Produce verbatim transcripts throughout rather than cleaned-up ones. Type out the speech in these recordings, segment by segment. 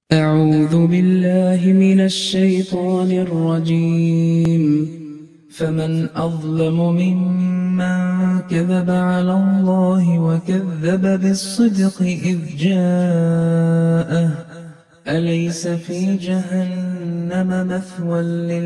أعوذ بالله من الشيطان الرجيم. فمن أظلم ممن كذب على الله وكذب بالصدق إذ جاءه أليس في جهنم مثوى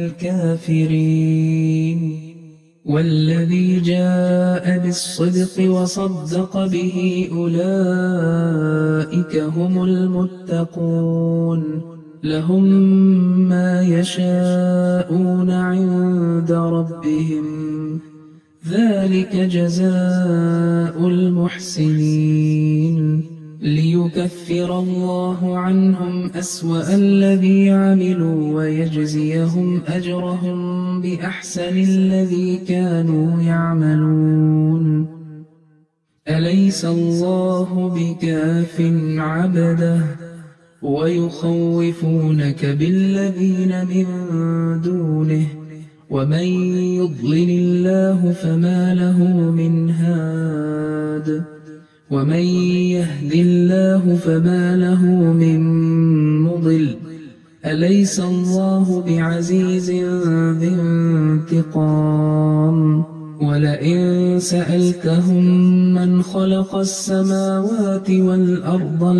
للكافرين والذي جاء بالصدق وصدق به أولئك هم المتقون لهم ما يشاءون عند ربهم ذلك جزاء المحسنين ليكفر الله عنهم أسوأ الذي عملوا ويجزيهم أجرهم بأحسن الذي كانوا يعملون أليس الله بكاف عبده ويخوفونك بالذين من دونه ومن يضلل الله فما له من هاد ومن يهد الله فما له من مضل أليس الله بعزيز ذي انتقام ولئن سألتهم من خلق السماوات والأرض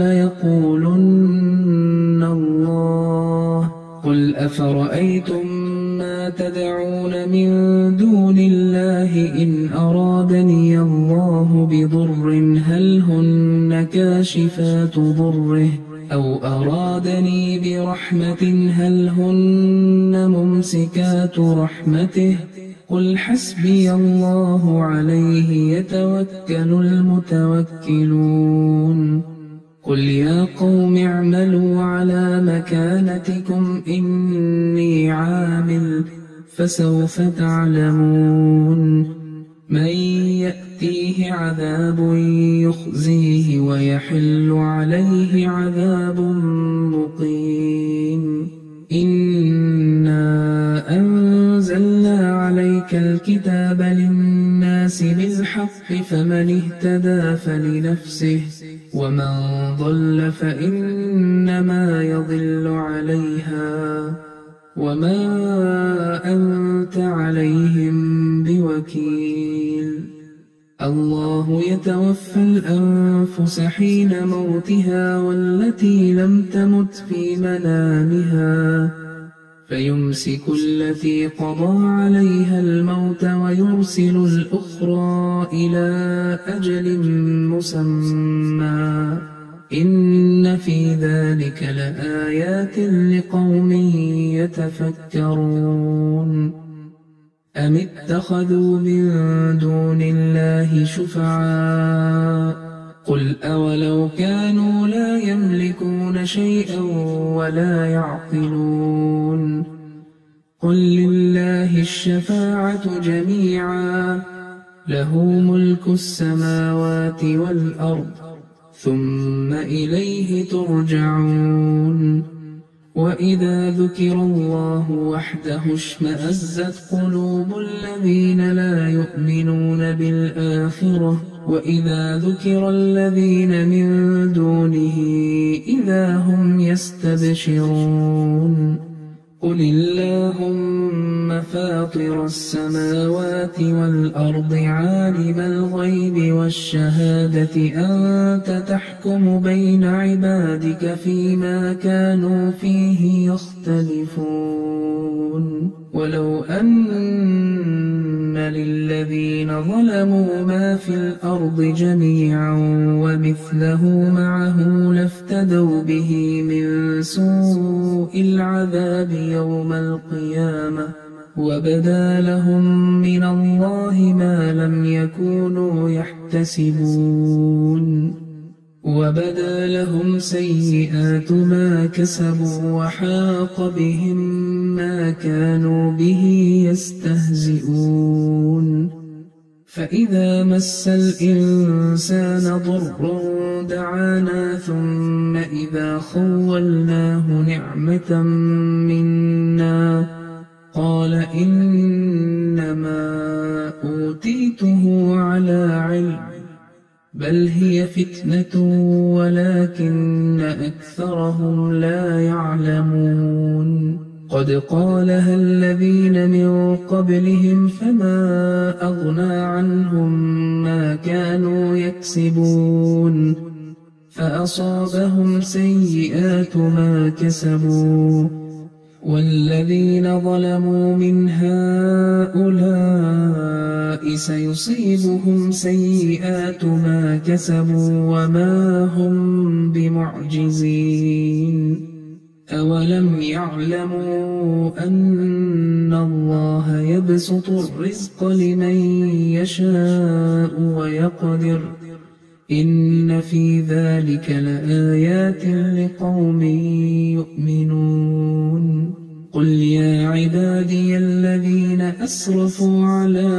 ليقولن الله قل أفرأيتم ما تدعون من دون الله إن أرادني الله بضر هل هن كاشفات ضره أو أرادني برحمة هل هن ممسكات رحمته قل حسبي الله عليه يتوكل المتوكلون قل يا قوم اعملوا على مكانتكم إني عامل فسوف تعلمون من يأتيه عذاب يخزيه ويحل عليه عذاب مقيم إنا أنزلنا عليك الكتاب للناس بالحق فمن اهتدى فلنفسه ومن ضل فإنما يضل عليها وما أنت عليهم بوكيل الله يتوفى الأنفس حين موتها والتي لم تمت في منامها فيمسك التي قضى عليها الموت ويرسل الأخرى إلى أجل مسمى إن في ذلك لآيات لقوم يتفكرون أم اتخذوا من دون الله شفعاء قل أولو كانوا لا يملكون شيئا ولا يعقلون قل لله الشفاعة جميعا له ملك السماوات والأرض ثم إليه ترجعون وإذا ذكر الله وحده اشمأزت قلوب الذين لا يؤمنون بالآخرة وإذا ذكر الذين من دونه إذا هم يستبشرون قل اللهم فاطر السماوات والأرض عالم الغيب والشهادة أنت تحكم بين عبادك فيما كانوا فيه يختلفون ولو أن للذين ظلموا ما في الأرض جميعا ومثله معه لافتدوا به من سوء العذاب يوم القيامة وبدا لهم من الله ما لم يكونوا يحتسبون وبدا لهم سيئات ما كسبوا وحاق بهم ما كانوا به يستهزئون فإذا مس الإنسان ضر دعانا ثم إذا خولناه نعمة منا قال إنما أوتيته على علم بل هي فتنة ولكن أكثرهم لا يعلمون قد قالها الذين من قبلهم فما أغنى عنهم ما كانوا يكسبون فأصابهم سيئات ما كسبوا والذين ظلموا من هؤلاء سيصيبهم سيئات ما كسبوا وما هم بمعجزين أولم يعلموا أن الله يبسط الرزق لمن يشاء ويقدر إن في ذلك لآيات لقوم يؤمنون قل يا عبادي الذين أسرفوا على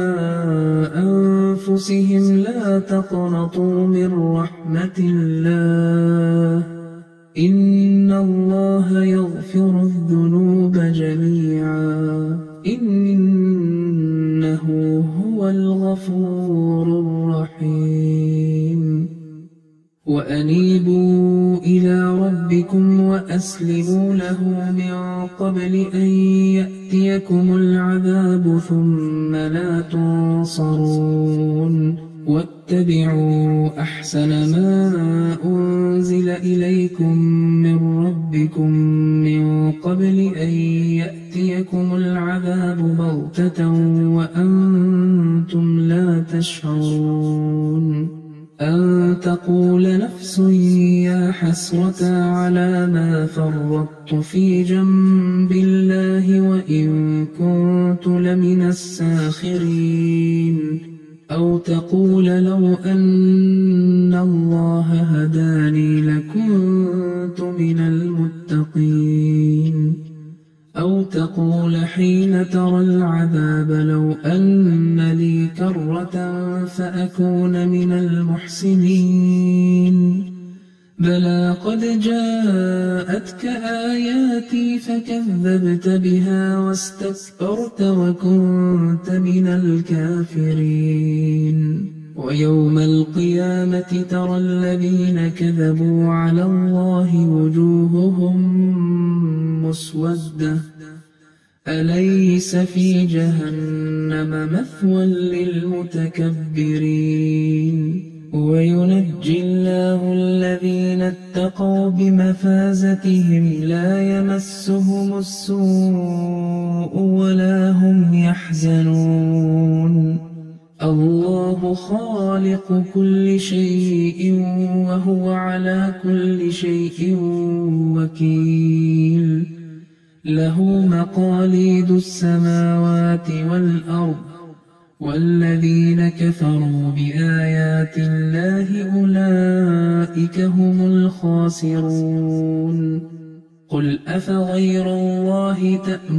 أنفسهم لا تقنطوا من رحمة الله إن الله يغفر الذنوب جميعا إنه هو الغفور الرحيم وأنيبوا إلى ربكم وأسلموا له من قبل أن يأتيكم العذاب ثم لا تنصرون واتبعوا أحسن ما أنزل إليكم من ربكم من قبل أن يأتيكم العذاب بغتة وأنتم لا تشعرون أن تقول نفس يا حسرة على ما فرطت في جنب الله وإن كنت لمن الساخرين أو تقول لو أن الله هداني لكنت من المتقين أو تقول حين ترى العذاب لو أن لي كرة فأكون من المحسنين بلى قد جاءتك آياتي فكذبت بها واستكبرت وكنت من الكافرين ويوم القيامة ترى الذين كذبوا على الله وجوههم مسودة أليس في جهنم مثوى للمتكبرين وينجي الله الذين اتقوا بمفازتهم لا يمسهم السوء ولا هم يحزنون الله خالق كل شيء وهو على كل شيء وكيل له مقاليد السماوات والأرض والذين كفروا بآيات الله أولئك هم الخاسرون قل أفغير الله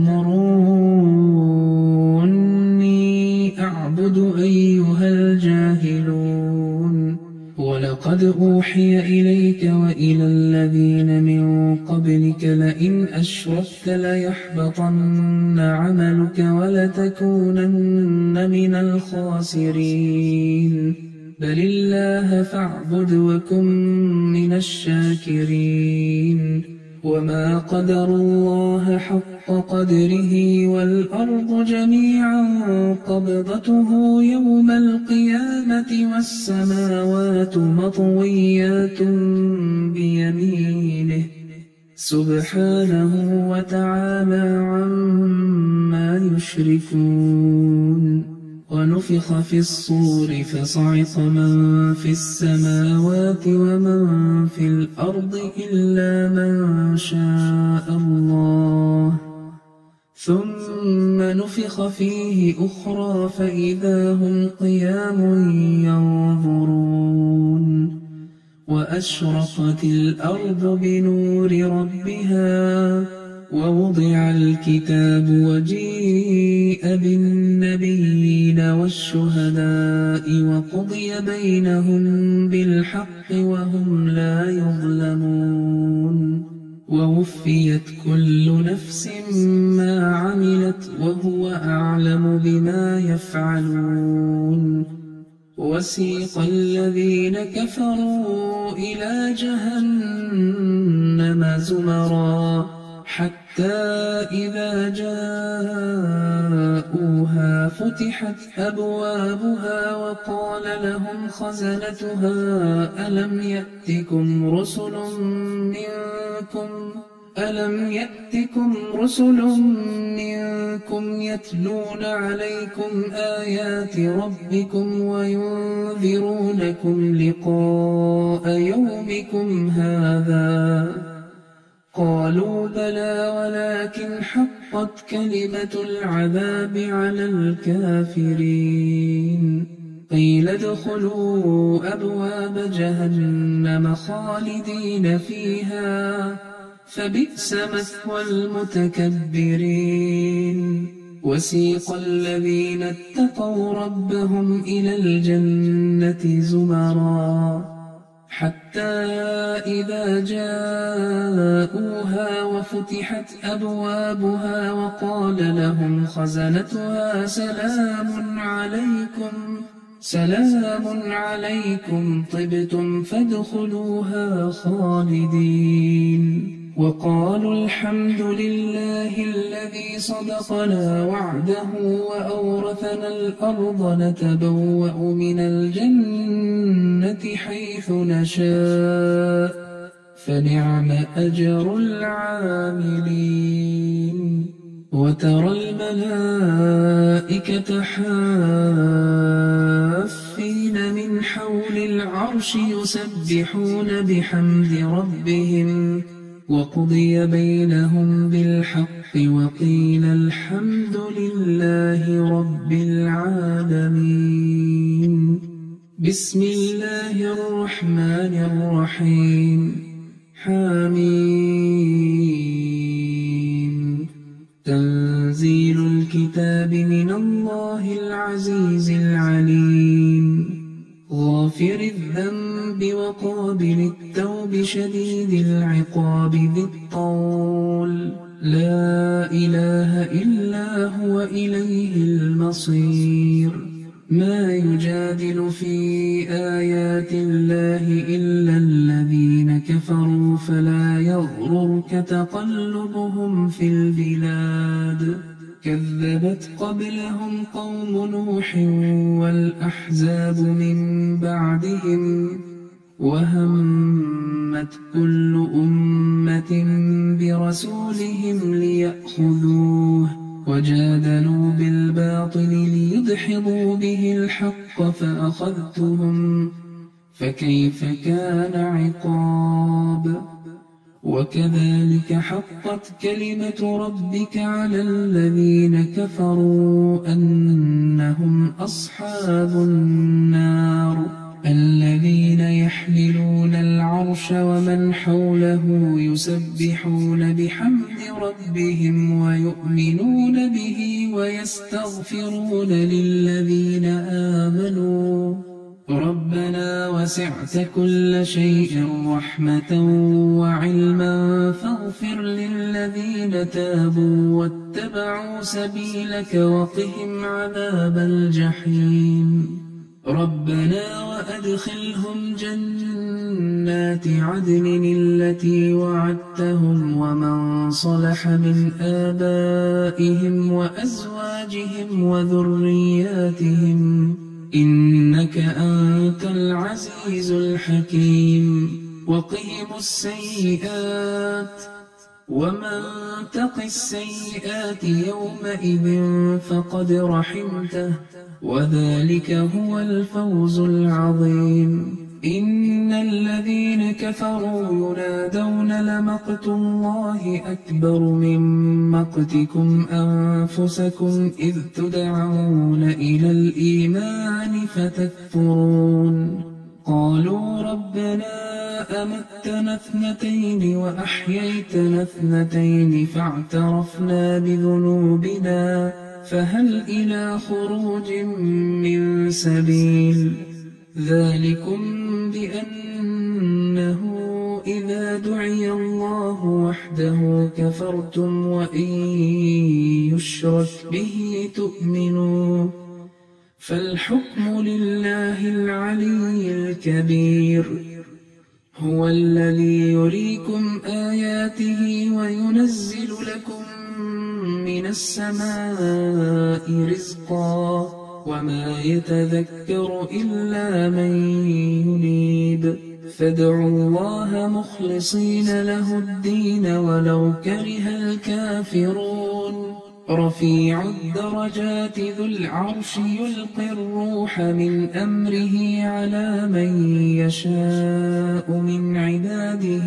تأمروني أعبد أيها الجاهلون ولقد أوحي إليك وإلى الذين من قبلك لئن أشركت ليحبطن عملك ولتكونن من الخاسرين بل الله فاعبد وكن من الشاكرين وما قدر الله حق قدره والأرض جميعا قبضته يوم القيامة والسماوات مطويات بيمينه سبحانه وتعالى عما يشركون ونفخ في الصور فصعق من في السماوات ومن في الأرض إلا من شاء الله ثم نفخ فيه أخرى فإذا هم قيام ينظرون وأشرقت الأرض بنور ربها ووضع الكتاب وجيء بالنبيين والشهداء وقضي بينهم بالحق وهم لا يظلمون ووفيت كل نفس ما عملت وهو أعلم بما يفعلون وسيق الذين كفروا إلى جهنم زمرا حتى إذا جاءوها فتحت أبوابها وقال لهم خزنتها ألم يأتكم رسل منكم ألم يأتكم رسل منكم يتلون عليكم آيات ربكم وينذرونكم لقاء يومكم هذا قالوا بلى ولكن حقت كلمة العذاب على الكافرين قيل ادخلوا أبواب جهنم خالدين فيها فبئس مثوى المتكبرين وسيق الذين اتقوا ربهم إلى الجنة زمرا حتى إذا جاءوها وفتحت أبوابها وقال لهم خزنتها سلام عليكم سلام عليكم طبتم فادخلوها خالدين وقالوا الحمد لله الذي صدقنا وعده وأورثنا الأرض نتبوأ من الجنة حيث نشاء فنعم أجر العاملين وترى الملائكة حافين من حول العرش يسبحون بحمد ربهم وقضي بينهم بالحق وقيل الحمد لله رب العالمين بسم الله الرحمن الرحيم حميم تنزيل الكتاب من الله العزيز العليم غافر الذنب وقابل التوب شديد العقاب ذي الطول لا إله إلا هو إليه المصير ما يجادل في آيات الله إلا الذين كفروا فلا يغررك تقلبهم في البلاد كذبت قبلهم قوم نوح والأحزاب من بعدهم وهمت كل أمة برسولهم ليأخذوه وجادلوا بالباطل ليدحضوا به الحق فأخذتهم فكيف كان عقاب وكذلك حقت كلمة ربك على الذين كفروا أنهم أصحاب النار الذين يحملون العرش ومن حوله يسبحون بحمد ربهم ويؤمنون به ويستغفرون للذين آمنوا ربنا وسعت كل شيء رحمة وعلما فاغفر للذين تابوا واتبعوا سبيلك وقهم عذاب الجحيم ربنا وأدخلهم جنات عدن التي وعدتهم ومن صلح من آبائهم وأزواجهم وذرياتهم إنك أنت العزيز الحكيم وقهم السيئات ومن تق السيئات يومئذ فقد رحمته وذلك هو الفوز العظيم إن الذين كفروا ينادون لمقت الله أكبر من مقتكم أنفسكم إذ تدعون إلى الإيمان فتكفرون قالوا ربنا أمتنا اثنتين وأحييتنا اثنتين فاعترفنا بذنوبنا فهل إلى خروج من سبيل ذلكم بأنه إذا دعي الله وحده كفرتم وإن يشرك به تؤمنوا فالحكم لله العلي الكبير، هو الذي يريكم آياته وينزل لكم من السماء رزقا، وما يتذكر إلا من ينيب. فادعوا الله مخلصين له الدين ولو كره الكافرون. رفيع الدرجات ذو العرش يلقي الروح من أمره على من يشاء من عباده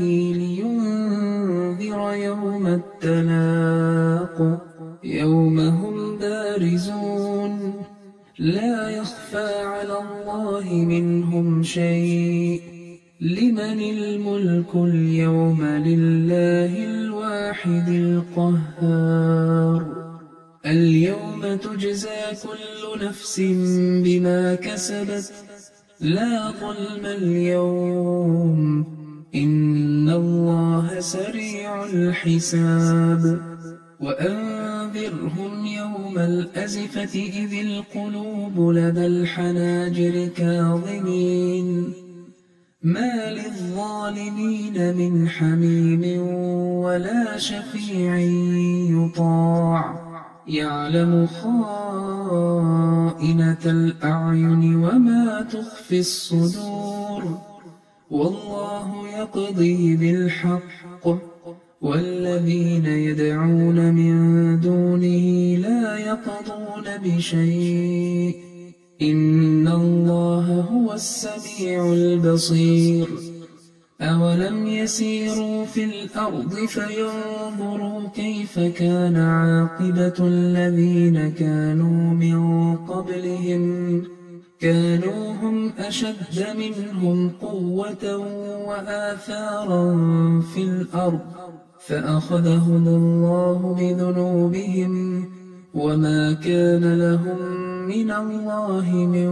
لينذر يوم التلاق، يوم هم بارزون لا يخفى على الله منهم شيء. لمن الملك اليوم؟ لله الواحد القهار. اليوم تجزى كل نفس بما كسبت، لا ظلم اليوم إن الله سريع الحساب. وأنذرهم يوم الأزفة إذ القلوب لدى الحناجر كاظمين، ما للظالمين من حميم ولا شفيع يطاع، يعلم خائنة الأعين وما تخفي الصدور. والله يقضي بالحق والذين يدعون من دونه لا يقضون بشيء، إن الله هو السميع البصير. أولم يسيروا في الأرض فينظروا كيف كان عاقبة الذين كانوا من قبلهم، كانوا هم أشد منهم قوة وآثارا في الأرض، فأخذهم الله بذنوبهم وما كان لهم من الله من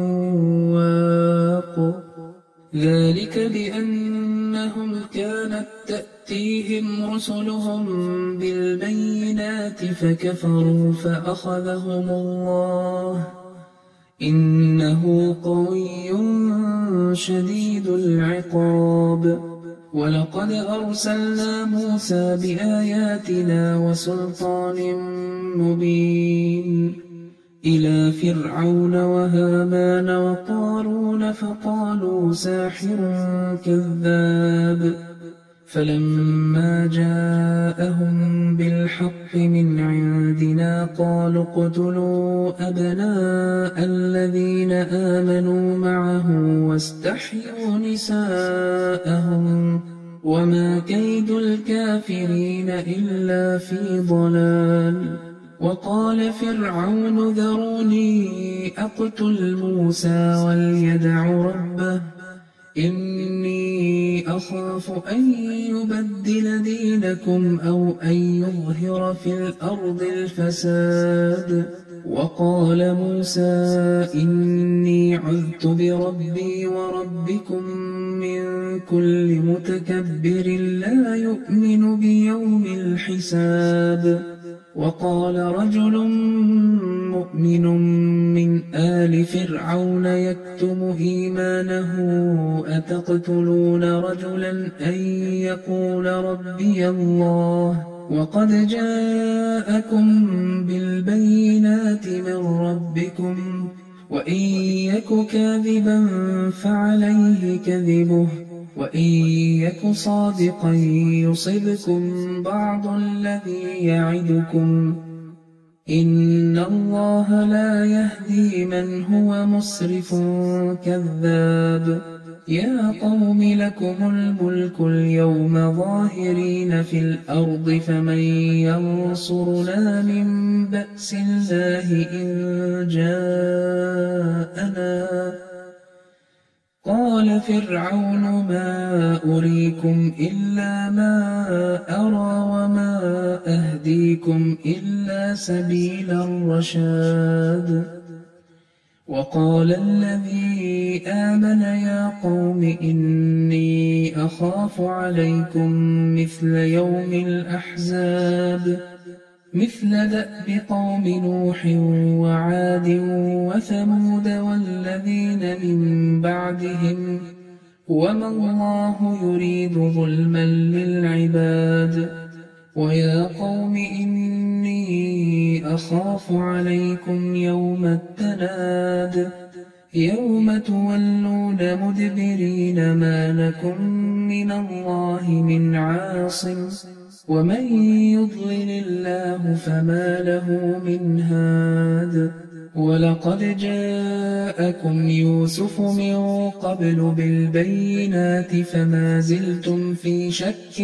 واق. ذلك بأنهم كانت تأتيهم رسلهم بالبينات فكفروا فأخذهم الله، إنه قوي شديد العقاب. ولقد أرسلنا موسى بآياتنا وسلطان مبين إلى فرعون وهامان وقارون فقالوا ساحر كذاب، فلما جاءهم بالحق من عندنا قالوا اقتلوا أبناء الذين آمنوا معه واستحيوا نساءهم وما كيد الكافرين إلا في ضلال. وقال فرعون ذروني أقتل موسى وليدع ربه إني أخاف أن يبدل دينكم أو أن يظهر في الأرض الفساد. وقال موسى إني عذت بربي وربكم من كل متكبر لا يؤمن بيوم الحساب. وقال رجل مؤمن من آل فرعون يكتم إيمانه أتقتلون رجلا أن يقول ربي الله وقد جاءكم بالبينات من ربكم وإن يك كاذبا فعليه كذبه وإن يك صادقا يصبكم بعض الذي يعدكم إن الله لا يهدي من هو مسرف كذاب. يا قوم لكم الملك اليوم ظاهرين في الأرض فمن ينصرنا من بأس الله إن جاءنا. قال فرعون ما أريكم إلا ما أرى وما أهديكم إلا سبيل الرشاد. وقال الذي آمن يا قوم إني أخاف عليكم مثل يوم الأحزاب. مثل دأب قوم نوح وعاد وثمود والذين من بعدهم وما الله يريد ظلما للعباد ويا قوم إني أخاف عليكم يوم التناد يوم تولون مدبرين ما لكم من الله من عاصم ومن يضلل الله فما له من هاد ولقد جاءكم يوسف من قبل بالبينات فما زلتم في شك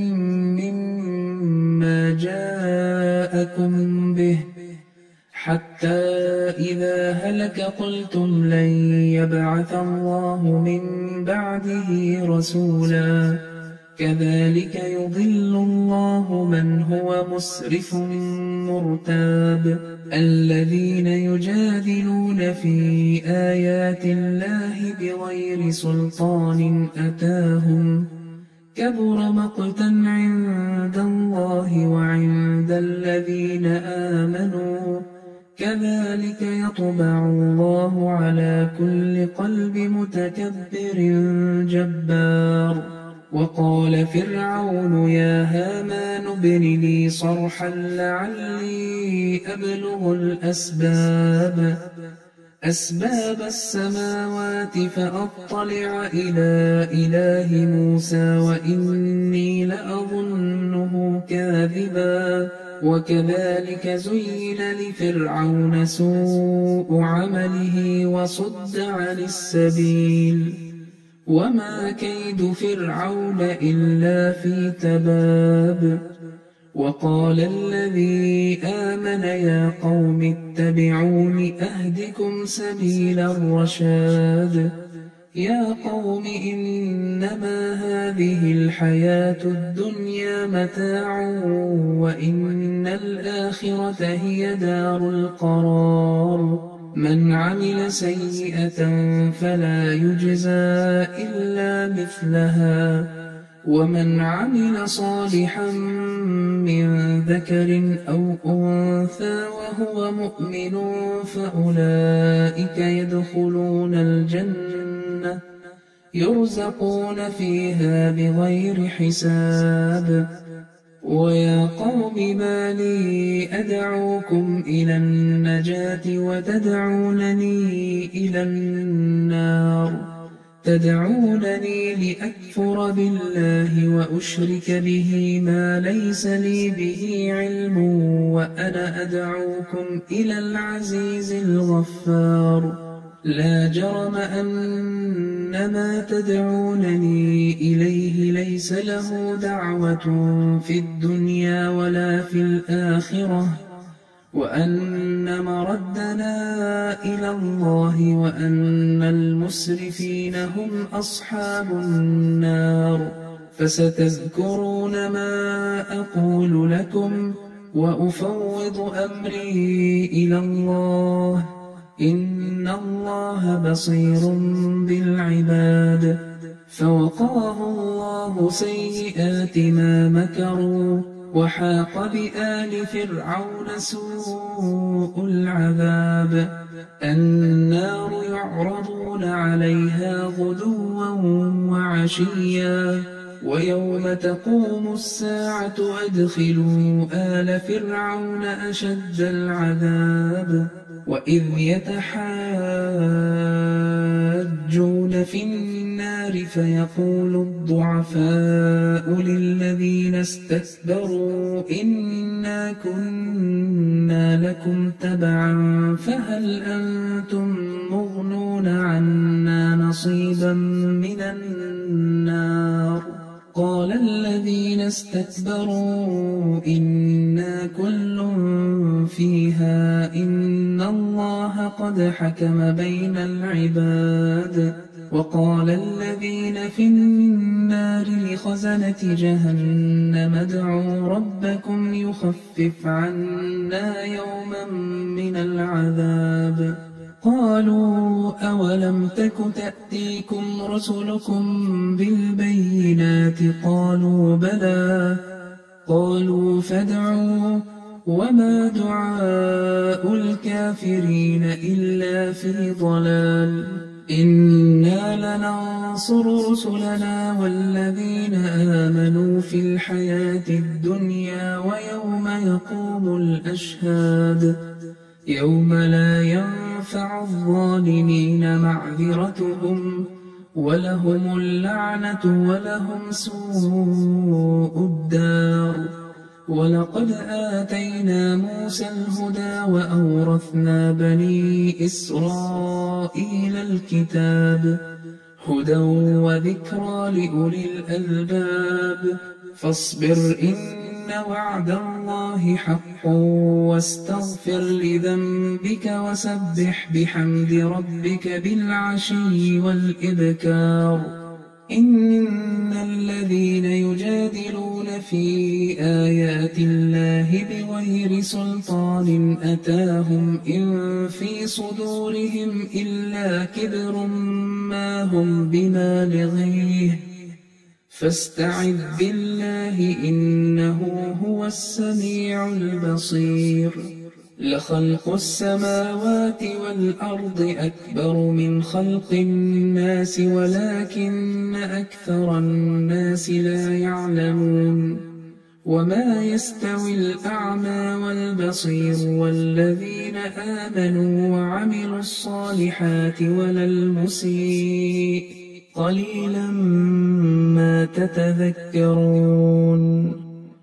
مما جاءكم به حتى إذا هلك قلتم لن يبعث الله من بعده رسولا كذلك يضل الله من هو مسرف مرتاب الذين يجادلون في آيات الله بغير سلطان أتاهم كبر مقتا عند الله وعند الذين آمنوا كذلك يطبع الله على كل قلب متكبر جبار وقال فرعون يا هامان ابن لي صرحا لعلي أبلغ الأسباب أسباب السماوات فأطلع إلى إله موسى وإني لأظنه كاذبا وكذلك زين لفرعون سوء عمله وصد عن السبيل وما كيد فرعون إلا في تباب وقال الذي آمن يا قوم اتبعون أهدكم سبيل الرشاد يا قوم إنما هذه الحياة الدنيا متاع وإن الآخرة هي دار القرار من عمل سيئة فلا يجزى إلا مثلها ومن عمل صالحا من ذكر أو أنثى وهو مؤمن فأولئك يدخلون الجنة يرزقون فيها بغير حساب ويا قوم ما لي أدعوكم إلى النجاة وتدعونني إلى النار تدعونني لأكفر بالله وأشرك به ما ليس لي به علم وأنا أدعوكم إلى العزيز الغفار لا جرم أن ما تدعونني إليه ليس له دعوة في الدنيا ولا في الآخرة وأن مردنا إلى الله وأن المسرفين هم أصحاب النار فستذكرون ما أقول لكم وأفوض أمري إلى الله إن الله بصير بالعباد فوقاه الله سيئات ما مكروا وحاق بآل فرعون سوء العذاب النار يعرضون عليها غدوا وعشيا ويوم تقوم الساعة أدخلوا آل فرعون أشد العذاب وإذ يتحاجون في النار فيقول الضعفاء للذين استكبروا إنا كنا لكم تبعا فهل أنتم مغنون عنا نصيبا من النار قال الذين استكبروا إنا كل فيها إن الله قد حكم بين العباد وقال الذين في النار لخزنة جهنم ادعوا ربكم يخفف عنا يوما من العذاب قالوا أولم تك تأتيكم رسلكم بالبينات قالوا بلى قالوا فادعوا وما دعاء الكافرين إلا في ضلال إنا لننصر رسلنا والذين آمنوا في الحياة الدنيا ويوم يقوم الأشهاد يوم لا ينفع الظالمين معذرتهم ولهم اللعنة ولهم سوء الدار ولقد آتينا موسى الهدى وأورثنا بني إسرائيل الكتاب هدى وذكرى لأولي الألباب فاصبر إن وعد الله حق واستغفر لذنبك وسبح بحمد ربك بالعشي والإبكار إن الذين يجادلون في آيات الله بغير سلطان أتاهم إن في صدورهم إلا كبر ما هم ببالغيه فاستعذ بالله إنه هو السميع البصير لخلق السماوات والأرض أكبر من خلق الناس ولكن أكثر الناس لا يعلمون وما يستوي الأعمى والبصير والذين آمنوا وعملوا الصالحات ولا المسيء قليلا ما تتذكرون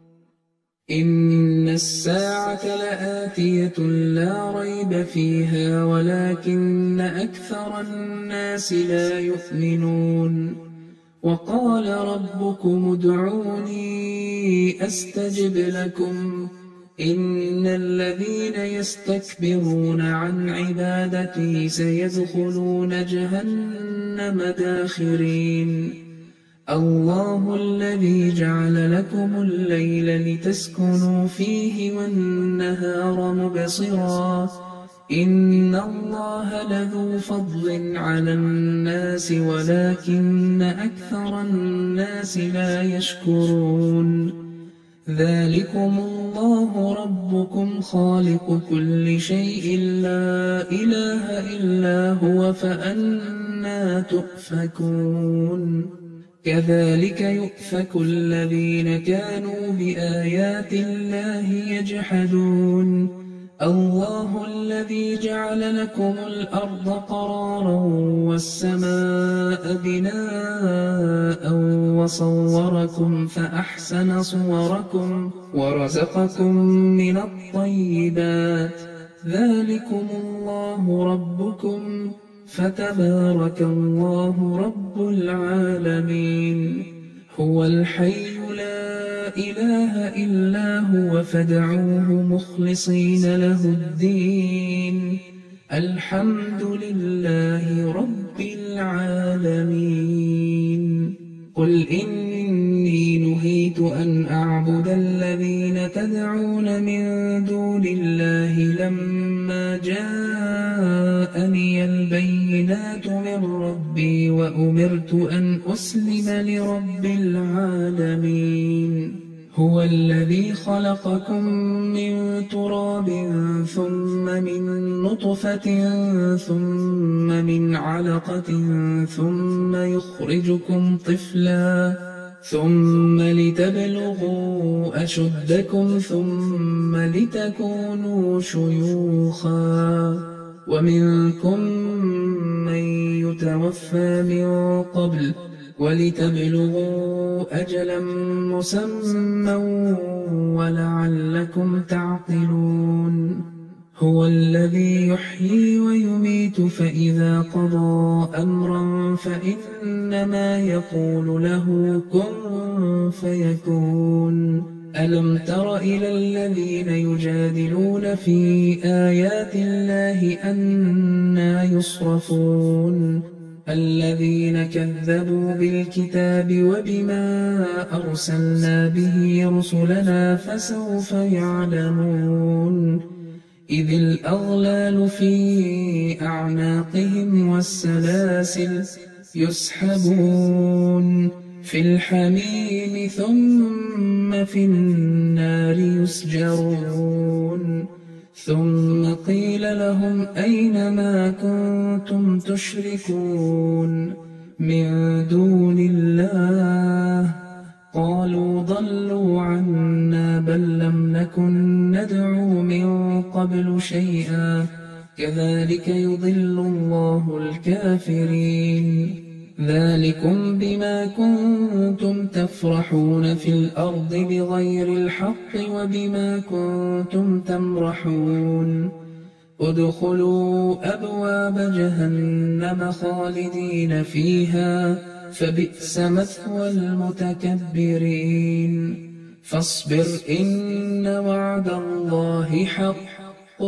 إن الساعة لآتية لا ريب فيها ولكن أكثر الناس لا يؤمنون وقال ربكم ادعوني أستجب لكم إن الذين يستكبرون عن عبادتي سيدخلون جهنم داخرين الله الذي جعل لكم الليل لتسكنوا فيه والنهار مبصرا إن الله لذو فضل على الناس ولكن أكثر الناس لا يشكرون ذلكم الله ربكم خالق كل شيء لا إله إلا هو فأنى تؤفكون كذلك يؤفك الذين كانوا بآيات الله يجحدون الله الذي جعل لكم الأرض قرارا والسماء بناء وصوركم فأحسن صوركم ورزقكم من الطيبات ذلكم الله ربكم فتبارك الله رب العالمين هو الحي لا إله إلا هو فادعوه مخلصين له الدين الحمد لله رب العالمين قل إني نهيت أن أعبد الذين تدعون من دون الله لما جاءني البينات من ربي وأمرت أن أسلم لرب العالمين هو الذي خلقكم من تراب ثم من نطفة ثم من علقة ثم يخرجكم طفلا ثم لتبلغوا أشدكم ثم لتكونوا شيوخا ومنكم من يتوفى من قبل ولتبلغوا أجلا مسمى ولعلكم تعقلون هو الذي يحيي ويميت فإذا قضى أمرا فإنما يقول له كن فيكون ألم تر إلى الذين يجادلون في آيات الله أنى يصرفون الذين كذبوا بالكتاب وبما أرسلنا به رسلنا فسوف يعلمون إذ الأغلال في أعناقهم والسلاسل يسحبون في الحميم ثم في النار يسجرون ثم قيل لهم أين ما كنتم تشركون من دون الله قالوا ضلوا عنا بل لم نكن ندعو من قبل شيئا كذلك يضل الله الكافرين ذلكم بما كنتم تفرحون في الأرض بغير الحق وبما كنتم تمرحون ادخلوا أبواب جهنم خالدين فيها فبئس مثوى المتكبرين فاصبر إن وعد الله حق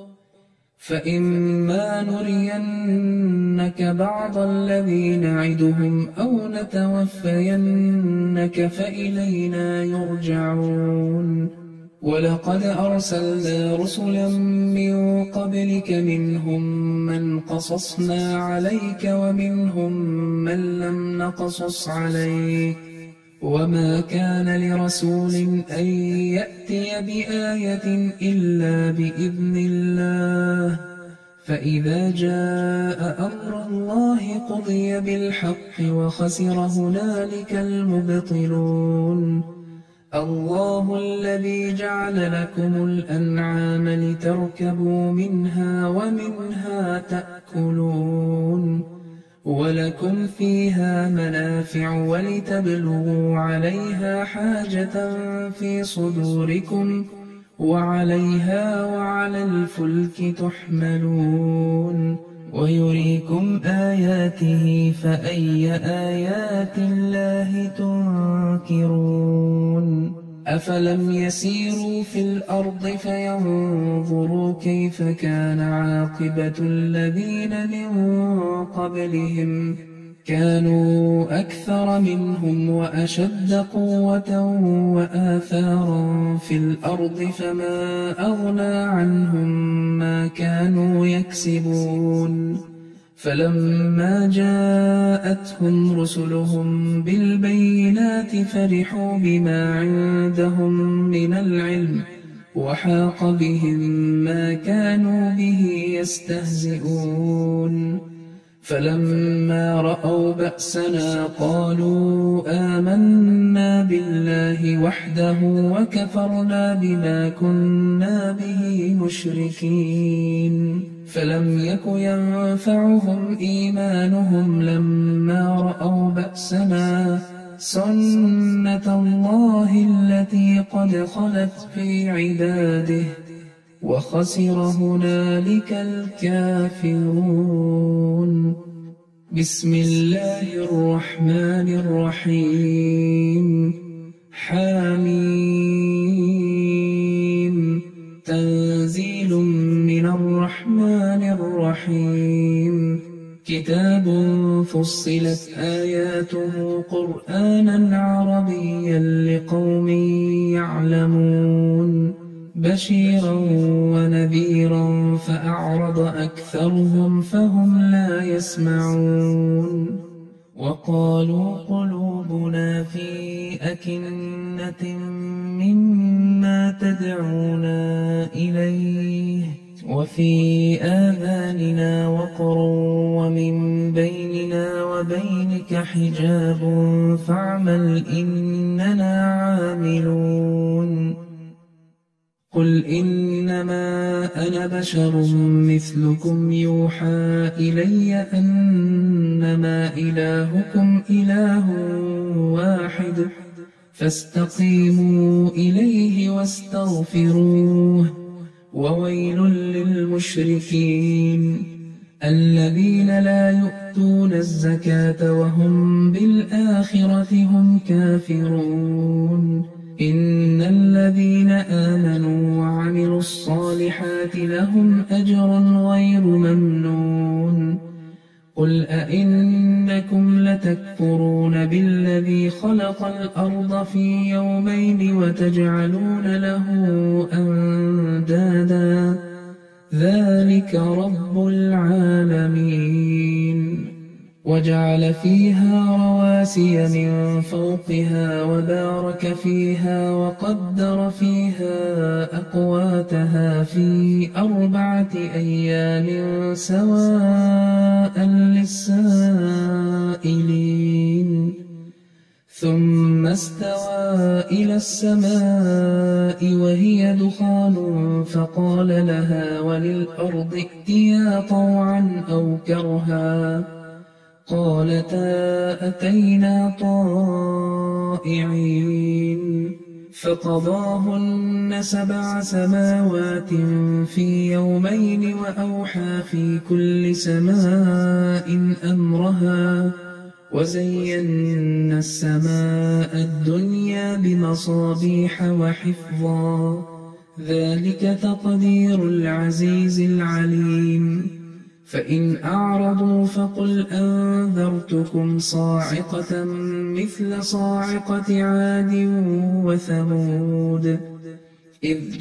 فإما نرينك بعض الذي نعدهم أو نتوفينك فإلينا يرجعون ولقد أرسلنا رسلا من قبلك منهم من قصصنا عليك ومنهم من لم نقصص عليك وما كان لرسول أن يأتي بآية إلا بإذن الله فإذا جاء أمر الله قضي بالحق وخسر هنالك المبطلون الله الذي جعل لكم الأنعام لتركبوا منها ومنها تأكلون ولكم فيها منافع ولتبلغوا عليها حاجة في صدوركم وعليها وعلى الفلك تحملون ويريكم آياته فأي آيات الله تنكرون أفلم يسيروا في الأرض فينظروا كيف كان عاقبة الذين من قبلهم كانوا أكثر منهم وأشد قوة وآثارا في الأرض فما أغنى عنهم ما كانوا يكسبون فلما جاءتهم رسلهم بالبينات فرحوا بما عندهم من العلم وحاق بهم ما كانوا به يستهزئون فلما رأوا بأسنا قالوا آمنا بالله وحده وكفرنا بما كنا به مشركين فلم يك ينفعهم إيمانهم لما رأوا بأسنا سنة الله التي قد خلت في عباده وخسر هنالك الكافرون بسم الله الرحمن الرحيم حميم تنزيل من الرحمن الرحيم كتاب فصلت آياته قرآنا عربيا لقوم يعلمون بشيرا ونذيرا فأعرض أكثرهم فهم لا يسمعون وقالوا قلوبنا في أكنة مما تدعونا إليه وفي آذاننا وقر ومن بيننا وبينك حجاب فاعمل إننا عاملون قل إنما أنا بشر مثلكم يوحى إلي أنما إلهكم إله واحد فاستقيموا إليه واستغفروه وويل للمشركين الذين لا يؤتون الزكاة وهم بالآخرة هم كافرون إن الذين آمنوا وعملوا الصالحات لهم أجر غير ممنون قل أئنكم لتكفرون بالذي خلق الأرض في يومين وتجعلون له أندادا ذلك رب العالمين وجعل فيها رواسي من فوقها وبارك فيها وقدر فيها أقواتها في أربعة أيام سواء للسائلين ثم استوى إلى السماء وهي دخان فقال لها وللأرض ائتيا طوعا أو كرها قالتا أتينا طائعين فقضاهن سبع سماوات في يومين وأوحى في كل سماء أمرها وزينا السماء الدنيا بمصابيح وحفظا ذلك تقدير العزيز العليم فإن أعرضوا فقل أنذرتكم صاعقة مثل صاعقة عاد وثمود إذ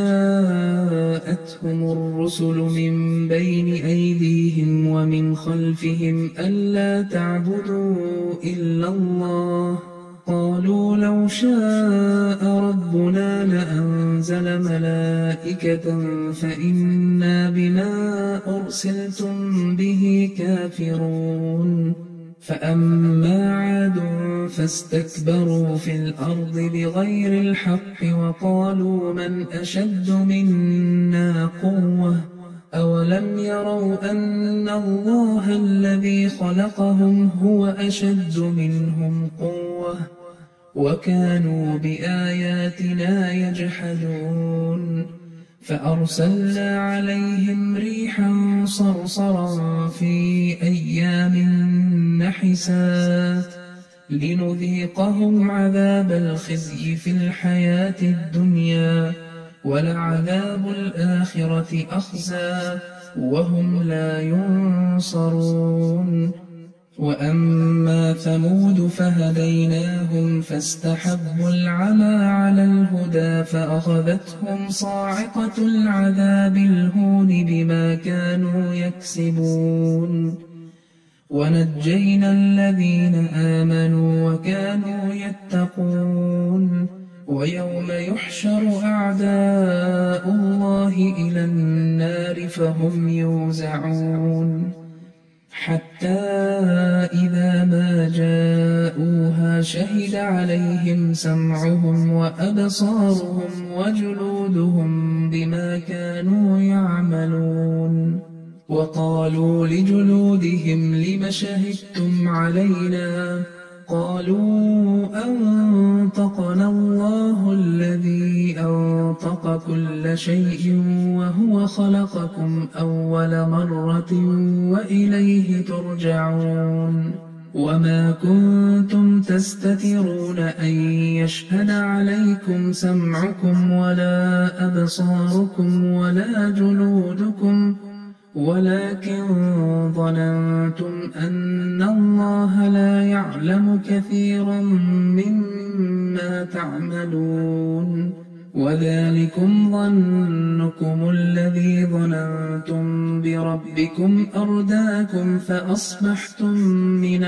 جاءتهم الرسل من بين أيديهم ومن خلفهم ألا تعبدوا إلا الله قالوا لو شاء ربنا لأنزل ملائكة فإنا بما أرسلتم به كافرون فأما عاد فاستكبروا في الأرض بغير الحق وقالوا من أشد منا قوة أولم يروا أن الله الذي خلقهم هو أشد منهم قوة وكانوا بآياتنا يجحدون فأرسلنا عليهم ريحا صرصرا في أيام نحسات لنذيقهم عذاب الخزي في الحياة الدنيا ولعذاب الآخرة أخزى وهم لا ينصرون وأما ثمود فهديناهم فاستحبوا العمى على الهدى فأخذتهم صاعقة العذاب الهون بما كانوا يكسبون ونجينا الذين آمنوا وكانوا يتقون ويوم يحشر أعداء الله إلى النار فهم يوزعون حتى إذا ما جاءوها شهد عليهم سمعهم وأبصارهم وجلودهم بما كانوا يعملون وقالوا لجلودهم لم شهدتم علينا قالوا أنطقنا الله الذي أنطق كل شيء وهو خلقكم أول مرة وإليه ترجعون وما كنتم تستترون أن يشهد عليكم سمعكم ولا أبصاركم ولا جلودكم ولكن ظننتم أن الله لا يعلم كثيرا مما تعملون وذلكم ظنكم الذي ظننتم بربكم أرداكم فأصبحتم من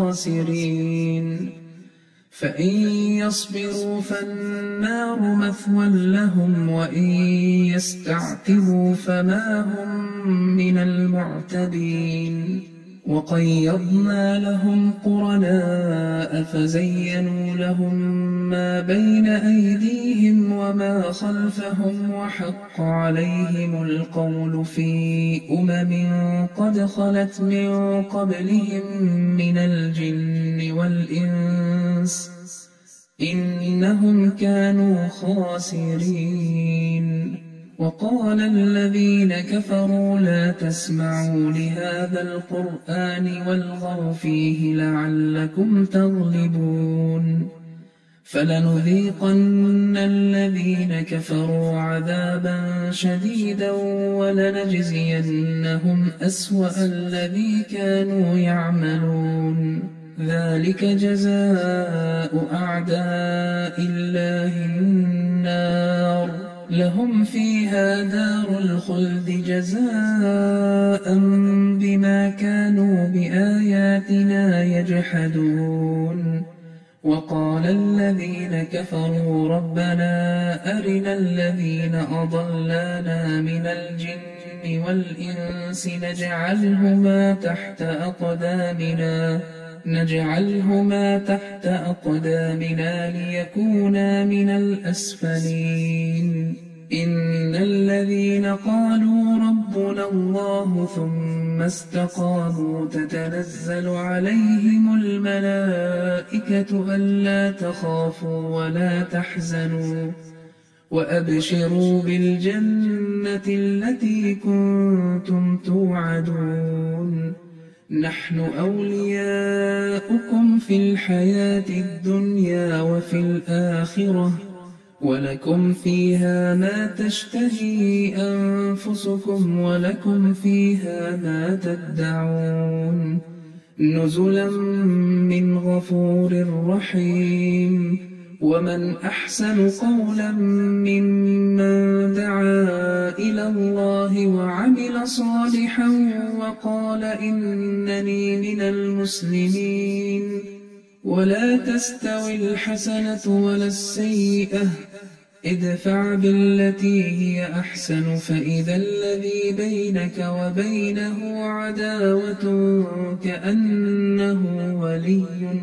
الخاسرين فإن يصبروا فالنار مثوى لهم وإن يستعتبوا فما هم من المعتدين وقيضنا لهم قرناء فزينوا لهم ما بين أيديهم وما خلفهم وحق عليهم القول في أمم قد خلت من قبلهم من الجن والإنس إنهم كانوا خاسرين وقال الذين كفروا لا تسمعوا لهذا القرآن والغوا فيه لعلكم تغلبون فلنذيقن الذين كفروا عذابا شديدا ولنجزينهم أسوأ الذي كانوا يعملون ذلك جزاء أعداء الله النار لهم فيها دار الخلد جزاء بما كانوا بآياتنا يجحدون وقال الذين كفروا ربنا أرنا الذين أضلانا من الجن والإنس نجعلهما تحت أقدامنا نجعلهما تحت أقدامنا ليكونا من الأسفلين إن الذين قالوا ربنا الله ثم استقاموا تتنزل عليهم الملائكة ألا تخافوا ولا تحزنوا وأبشروا بالجنة التي كنتم توعدون نحن أولياؤكم في الحياة الدنيا وفي الآخرة ولكم فيها ما تشتهي أنفسكم ولكم فيها ما تدعون نزلا من غفور رحيم ومن أحسن قولا ممن دعا إلى الله وعمل صالحا وقال إنني من المسلمين ولا تستوي الحسنة ولا السيئة ادفع بالتي هي أحسن فإذا الذي بينك وبينه عداوة كأنه ولي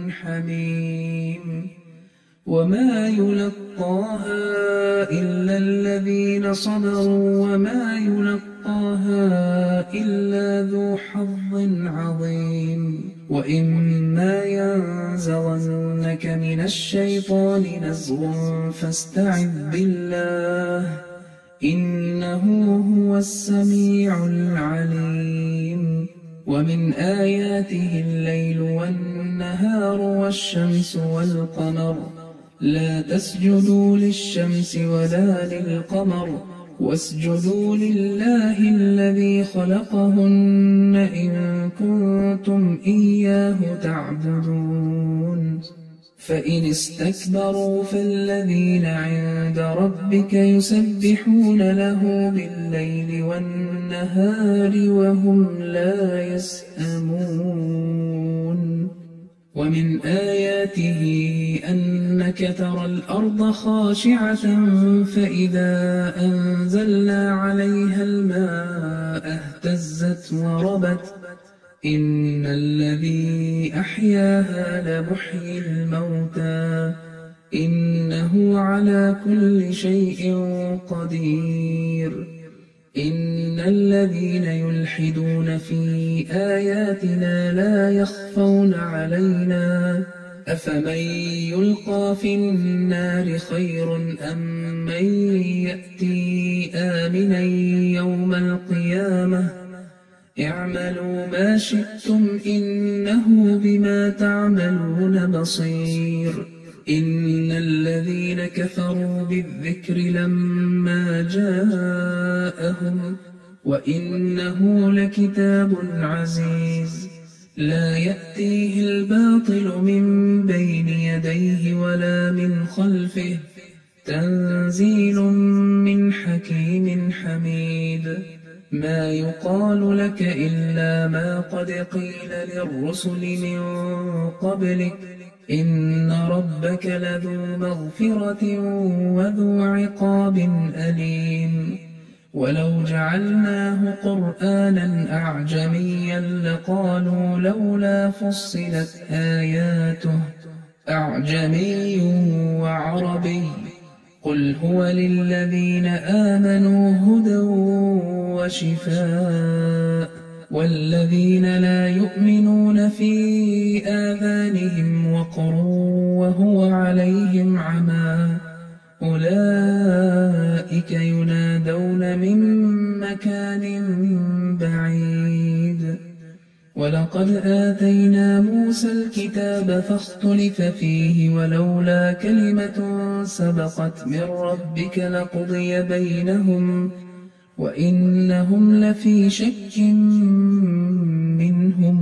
حميم وما يلقاها إلا الذين صبروا وما يلقاها إلا ذو حظ عظيم وإما ينزغنك من الشيطان نزغ فاستعذ بالله إنه هو السميع العليم ومن آياته الليل والنهار والشمس والقمر لا تسجدوا للشمس ولا للقمر واسجدوا لله الذي خلقهن إن كنتم إياه تعبدون فإن استكبروا فالذين عند ربك يسبحون له بالليل والنهار وهم لا يسأمون ومن آياته أنك ترى الأرض خاشعة فإذا أنزلنا عليها الماء اهتزت وربت إن الذي أحياها لمحيي الموتى إنه على كل شيء قدير إن الذين يلحدون في آياتنا لا يخفون علينا أفمن يلقى في النار خير أم من يأتي آمنا يوم القيامة اعملوا ما شئتم إنه بما تعملون بصير إن الذين كفروا بالذكر لما جاءهم وإنه لكتاب عزيز لا يأتيه الباطل من بين يديه ولا من خلفه تنزيل من حكيم حميد ما يقال لك إلا ما قد قيل للرسل من قبلك إن ربك لذو مغفرة وذو عقاب أليم ولو جعلناه قرآنا أعجميا لقالوا لولا فصلت آياته أعجمي وعربي قل هو للذين آمنوا هدى وشفاء والذين لا يؤمنون في آذانهم وقر وهو عليهم عمى أولئك ينادون من مكان بعيد ولقد آتينا موسى الكتاب فاختلف فيه ولولا كلمة سبقت من ربك لقضي بينهم وإنهم لفي شك منه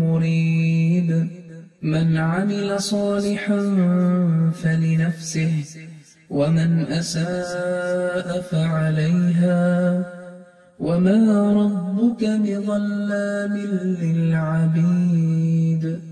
مريب من عمل صالحا فلنفسه ومن أساء فعليها وما ربك بظلام للعبيد